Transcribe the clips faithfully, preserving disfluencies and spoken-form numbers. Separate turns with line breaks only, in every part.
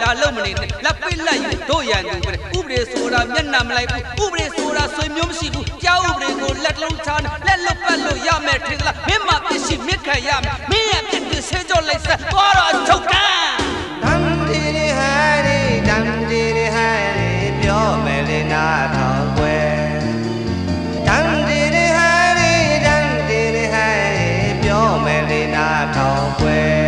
ဒါလုံးမနေနဲ့လက်ပိတ်လိုက်တို့ရန်သူပဲဥပဒေဆိုတာမျက်နှာမလိုက်ဘူးဥပဒေဆိုတာဆွေမျိုးမရှိဘူးကြောက်ဥပဒေကိုလက်လုံးချာလက်လွတ်ပတ်လို့ရမယ်ထင်လားမင်းမပြစ်ရှိမြစ်ခံရမယ်မင်းရဲ့ပြစ်ကိုဆေးကြောလိုက်စသွားတော့ချုပ်တန်း
တန်းတီရီဟဲရီတန်းတီရီဟဲရီပြောမယ်လေနာထောင်ွယ်တန်းတီရီဟဲရီတန်းတီရီဟဲရီပြောမယ်လေနာထောင်ွယ်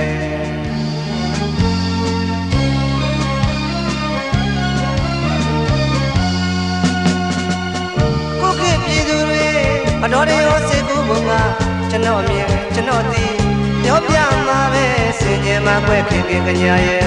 အတော်ရောစေကူဘုံကကျွန်တော်မြင်ကျွန်တော်သိပြောပြမှာပဲစင်ကြယ်မှာခွဲခင်ခင်ကြရဲ့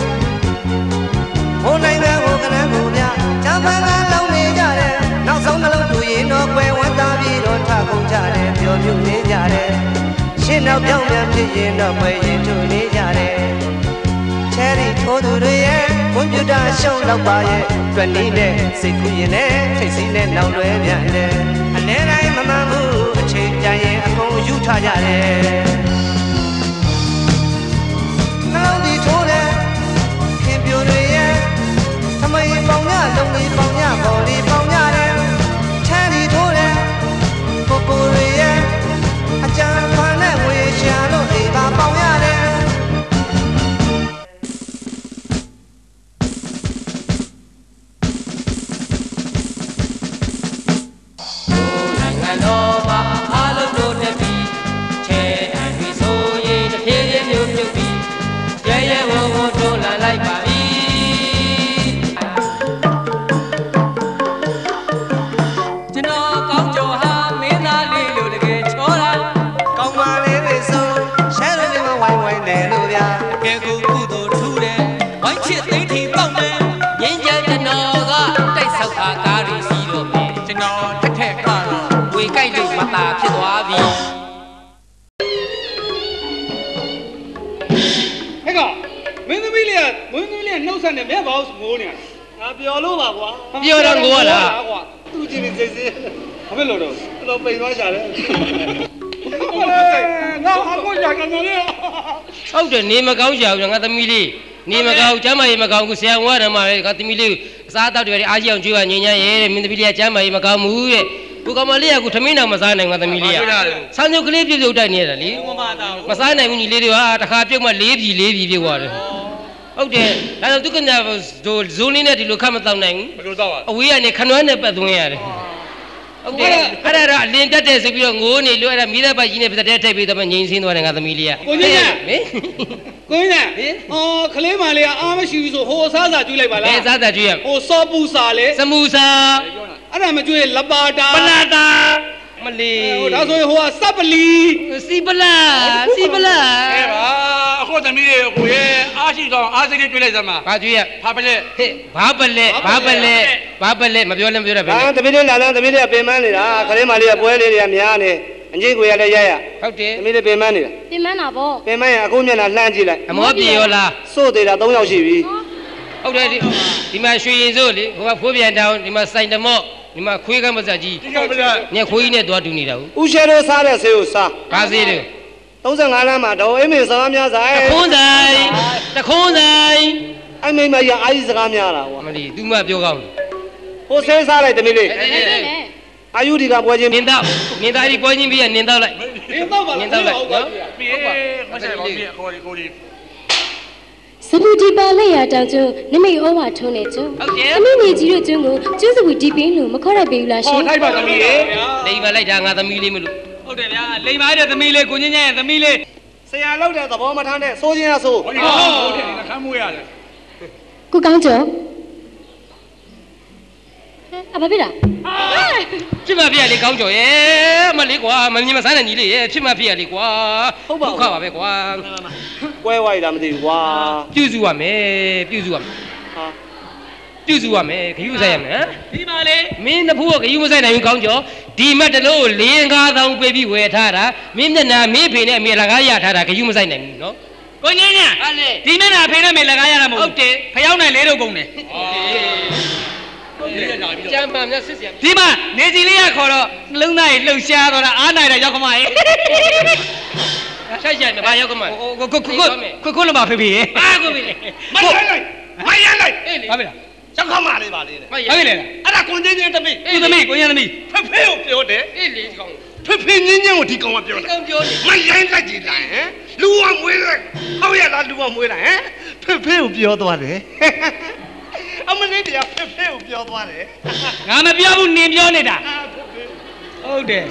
ဘုံနိုင်ငံကိုကနန်းကိုပြဂျပန်ကလောင်းနေကြတယ်နောက်ဆုံးနှလုံးတူရင်တော့ကွယ်ဝမ်းသာပြီးတော့ထကုန်ကြတယ်ပျော်မြူနေကြတယ်ရှင်းနောက်ပြောင်းပြန်ဖြစ်ရင်တော့ပွဲရင်ထူနေကြတယ်ချယ်ရီထိုးသူတွေရဲ့ကွန်ပျူတာရှုံးတော့ပါရဲ့တွက်နေတဲ့စိတ်ကူးရင်လည်းထိတ်စီးနဲ့နောက်လွဲပြန်တယ်အနေတိုင်းမမှန်ဘူးအချိန်ကြရင်အကုန်ယူထားကြတယ်နှလုံးဒီထိုးတယ်ခင်ပြိုတွေရဲ့သမိုင်းပေါင်ညလုံးလေးပေါင်ညပေါ်လေးပေါင်ညတယ်ချမ်းဒီထိုးတယ်ကိုကိုတွေရဲ့အကြံဖန်နဲ့ဝေရှာလို့အိမ်ပါပေါင်ရတယ်ဖြစ်သွားပြီဟဲ့ကမင်းသမီးလေးကမင်းသမီးလေးနှုတ်ဆက်နေမြတ်ပါဦးငိုးနေတာငါပျော်လို့ပါကွာပျော်တော့ငိုးလားကွာသူ့ချင်းစိတ်စိတ်ဘာဖြစ်လို့တော့တော့ပိန်သွားချတယ်ငါအမိုးကြာကန်နေဟုတ်တယ်နေမကောင်းရှာဘူးငါသမီးလေးနေမကောင်းကျမ်းမာရေးမကောင်းဘူးဆရာဝါဓမ္မလေးကသမီးလေးအစားတောက်တွေအားကြီးအောင်ကြွေးပါညင်ညရဲတဲ့မင်းသမီးလေးကကျမ်းမာရေးမကောင်းဘူးတဲ့ကိုကမလေးကကိုထမင်းတောင်မစားနိုင်ငါသမီးလေးကဆန်းစုပ်ကလေးပြုတ်ပြုတ်တိုက်နေရတာလေမစားနိုင်ဘူးညီလေးတွေဟာတခါပြုတ်မှလေးပြီလေးပြီပြုတ်သွားတယ်ဟုတ်တယ်ဒါဆိုသူကညာဇိုးလေးနဲ့ဒီလိုခတ်မတောက်နိုင်ဘူးဘယ်လိုတောက်อ่ะအဝေးကနေခနွမ်းနဲ့ပတ်သွင်းရတယ်ဟုတ်တယ်အဲ့ဒါတော့အလင်းတက်တယ်ဆိုပြီးတော့ငိုးနေလို့အဲ့ဒါမိသားပိုက်ကြီးနဲ့ပတ်တဲ့ထိပ်ပြီးတော့ငိမ့်ဆင်းသွားတယ်ငါသမီးလေးကကိုကြီးကဟင်ကိုကြီးကအော်ခလေးမလေးကအားမရှိဘူးဆိုဟိုအစားစာကျွေးလိုက်ပါလားအဲအစားစာကျွေးရဟိုစောပူစာလေစမူစာအဲ့ဒါမကျွေးလပါတာပလာတာမလီဟိုဒါဆိုရင်ဟိုကစပလီစီပလာစီပလာအဲပါအခုသမီးလေးကိုရဲ့အားရှိတော့အားစိတ်လေးကျွေးလိုက်စမ်းပါဘာကျွေးရဘာပလက်ဟဲ့ဘာပလက်ဘာပလက်ဘာပလက်မပြောလည်းမပြောတတ်ဘူးဟာသမီးလေးလာလာသမီးလေးကပင်မနေတာခလေးမလေးကပွဲလေးတွေကများနေအငိတ်ကိုရလည်းရရဟုတ်တယ်သမီးလေးပင်မနေတာပင်မတာဗောပင်မရအခုမျက်နှာလှမ်းကြည့်လိုက်အမောပြေရောလားစိုးသေးတာ၃ယောက်ရှိပြီဟုတ်တယ်ဒီမှာရွှေရင်စိုးလေဟိုကဖိုးပြန်တောင်းဒီမှာစိုင်တမော့ဒီမှာခွေးကမစကြီးညခွေးကြီးနဲ့သွားတူနေတာဦးဦးရှဲတို့စားတဲ့ဆေးကိုစားဘာဆေးတွေသုံးဆယ်ငါးလမ်းမှာဒေါ်အိမ်မေစကားများစားတခွန်းဆိုင်တခွန်းဆိုင်အဲ့မိမကြီးအာကြီးစကားများတာကွာမလီ तू မပြောကောင်းဟိုဆေးစားလိုက်တမီးလေးအာယုဒီကပွဲချင်းနင်းတော့နင်းသားဒီပွဲချင်းပြီးရနင်းတော့လိုက်နင်းတော့ပါနင်းတော့လိုက်နော်ပြေမဆက်ပါပြေခေါ်ဒီကိုဒီစပူဒီပါလက်ရတောင်ကျုံနမိတ်ဩဝါထုံးနေကျုံဟုတ်တယ်သမီးနေကြီးတို့ကျုံကိုကျုံစပူဒီပင်းလို့မခေါ်ရပေဘူးလားရှင်ဟောထိုက်ပါသမီးရေလိမ်ပါလိုက်တာငါသမီးလေးမလို့ဟုတ်တယ်ဗျာလိမ်ပါတဲ့သမီးလေးကိုညင်းညင်းရဲ့သမီးလေးဆရာလောက်တဲ့သဘောမထမ်းတဲ့စိုးချင်းရဆိုးဟုတ်တယ်ဟုတ်တယ်ခမ်းမိုးရတယ်ကိုကောင်းကျော်အဘဖြစ်လားဖြစ်မဖြစ်ရလေကောင်းကျော်ရဲ့မလေးကွာမမြင်မဆန်းတဲ့ညီလေးရဲ့ဖြစ်မဖြစ်ရလေကွာဟုတ်ပါဘူးခါပါပဲကွာကွဲဝိုက်တာမသိဘူးကွာပြုစုရမယ်ပြုစုရမယ်ဟာပြုစုရမယ်ခယူဆိုင်ရမယ်ဒီမှာလေမင်းနှစ်ဖူးကခယူမဆိုင်နိုင်ဘူးကောင်းကျော်ဒီမတ်တလို့လေးငါးသောင်းပေးပြီးဝယ်ထားတာမင်းမျက်နှာမင်းဖေနဲ့အမေလကားရထားတာခယူမဆိုင်နိုင်ဘူးနော်ကိုညင်းညဟာလေဒီမျက်နှာဖေနဲ့အမေလကားရတာမဟုတ်ဟုတ်တယ်ဖျောင်းနိုင်လေးတော့ကုန်တယ်ကျမ်းပါမြတ်စစ်စရာဒီမှာနေကြီးလေးကခေါ်တော့နှလုံးသားကြီးလှုပ်ရှားတော့တာအားနိုင်တယ်ရောက်ခမကြီးဆက်ဆက်မပါရောက်ခမကိုကိုကိုကိုကိုကိုလည်းမဖေးဖေးအာကိုဖေးမဆိုင်လိုက်ဟ
မိုင်းရလိုက်
ဘာဖြစ်လဲ
ချက်ခါမလေးပါလေတဲ့
မရ
ဘာဖြစ်လဲ
အဲ့ဒါကွန်တင်းချင်းတမိ
သူသမီးကိုရသမီး
ဖဖေကိုပြောတယ်
အေးလေကောင်း
ဖဖေညင်းညင်းကိုဒီကောင်ကပြောတယ်
ကောင်းပြောတယ်
မိုင်းရိုင်းလိုက်ကြည့်လိုက်ဟမ်လူကမွေးလိုက်ဟောက်ရလားလူကမွေးလိုက်ဟမ်ဖဖေကိုပြောသွားတယ်အမလေးတရားဖဖေကိုပြောသွားတယ်
ငါမပြောဘူးနင်ပြောနေတာဟုတ်တယ်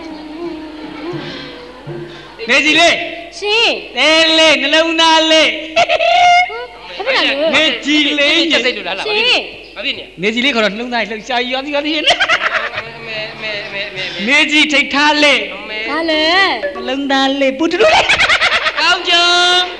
နေစီလေး
ရှင်
တဲလေးနှလုံးသားလေး
ဘာဖြစ်လဲ
နေကြီးလေး
ကျက်စိတ်လို့လားလား
ရှင်
ဘာဖြစ်နေ
နေကြီးလေးခေါ်တော့နှလုံးသားလှုပ်ရှားရွာစီရွာစီနေ
မဲမဲမဲမဲ
နေကြီးထိတ်ထားလေး
မဲ
ဘာလဲ
နှလုံးသားလေးပူတူလေး
ကောင်းကြုံ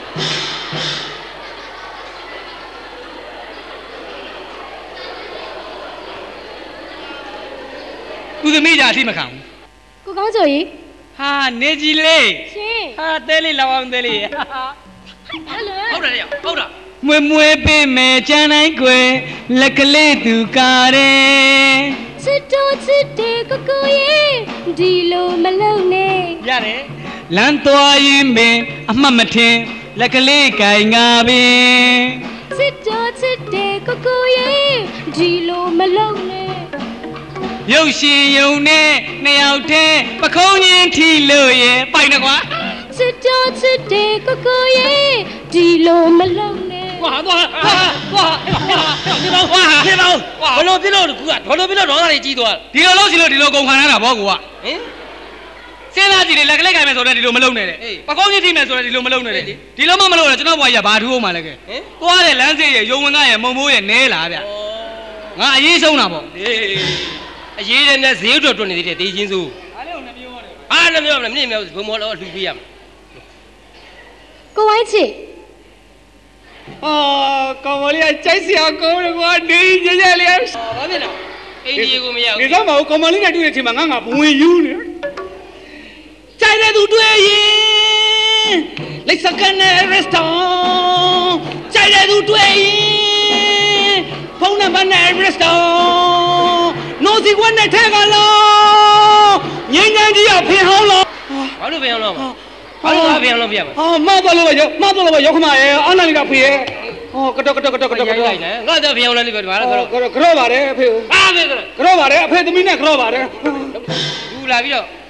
သူသမီးကြာအထိမခံဘူး
ကိုကောင်းကျော်ကြီး
ဟာနေကြီးလေး
ရှင်
ဟာတဲလေးလောအောင်တဲလေး
ဘာလဲ
ဟုတ်တယ်ဟုတ်တာ
မွေမွေပေးမယ်ကြမ်းတိုင်းကွယ်လက်ကလေးသူကားတယ်
ချစ်တော်ချစ်တယ်ကိုကိုရဲ့ဒီလိုမလုံးနဲ့
ရတယ်လမ်းသွားရင်ပင်အမှတ်မထင်လက်ကလေးကင်ငါပင်
ချစ်တော်ချစ်တယ်ကိုကိုရဲ့ဒီလိုမလုံးနဲ့
ရုပ်ရှင်ယုံနဲ့နှစ်ယောက်တည်းပခုံးချင်းထီလို့ရဲ့ပိုင်တယ်ကွာ
ချစ်တော်ချစ်တယ်ကိုကိုရဲ့ဒီလိုမလုံးနဲ့
ဝါသွားဟာဝါဒီဘောဝါဒီဘောဘလို့ပြလို့ကူကဘလို့ပြလို့ဒေါသတွေကြီးသွား
ဒီလိုလို့စီလို့ဒီလိုကုန်ခံရတာဗောကွာ
ဟင်
စဉ်းစားကြည့်လေလက်ကလေးကင်မယ်ဆိုတော့ဒီလိုမလုံးနဲ့တဲ့ပကုံးချင်းထီမယ်ဆိုတော့ဒီလိုမလုံးနဲ့တဲ့ဒီလိုမှမလုံးနဲ့ကျွန်တော်ဘွားကြီးကဘာထူးအောင်မှလဲကဲသွားတယ်လမ်းစေးရဲ့ယုံဝင်ကရဲ့မုံမိုးရဲ့နဲလာဗျငါအရေးဆုံးတာဗော
အေးအရေးတဲ့နဲ့ဈေးတော်တွနေသေးတယ်တေးချင်းစု
အားလေးကိုနှမျိုးရတယ်
ဟာနှမျိုးမလားမင်းမျိုးဘုံမောတော့လှူပေးရမယ်
ကိုဝိုင်းချစ်
အာကောင်မလေးကကြိုက်စရာကောင်းတယ်ကွာနေကြကြလေး
ဘာဖြစ်လဲအိန္ဒိယကိုမရ
နေ
ဘူး
တော့မဟုတ်ကောင်မလေးနဲ့တွေ့တဲ့အချိန်မှာငါငါဘဝင်ယူနေကြိုက်တဲ့သူတွေ့ရင်လက်စကန်နဲ့ restaurant ကြိုက်တဲ့သူတွေ့ရင်ဖုန်းနံပါတ်နဲ့ restaurant နိုစီကွန်းနဲ့ထဲကလောငင်းငင်းကြီးကဖင်ဟောင်းလော
ဘာလို့ပြန်လို့ဘာလို့ဘာပြန်လို့ပြရမလဲ
ဟာမတော်လို့ပဲရောက်မတော်လို့ပဲရောက်ခမရဲ့အာနာလီကဖေရဲ့ဟောကတော့ကတော့ကတော့ကတော့
ရိုက်လိုက်နဲ့ငါတော့ပြန်လို့လည်းပြောတယ်ဘာလို့
ကတော့ကတော့ပါတယ်အဖေ
အားပဲကတော့
ကတော့ပါတယ်အဖေသမီးနဲ့ကတော့ပါတယ်
လူလာပြီးတော့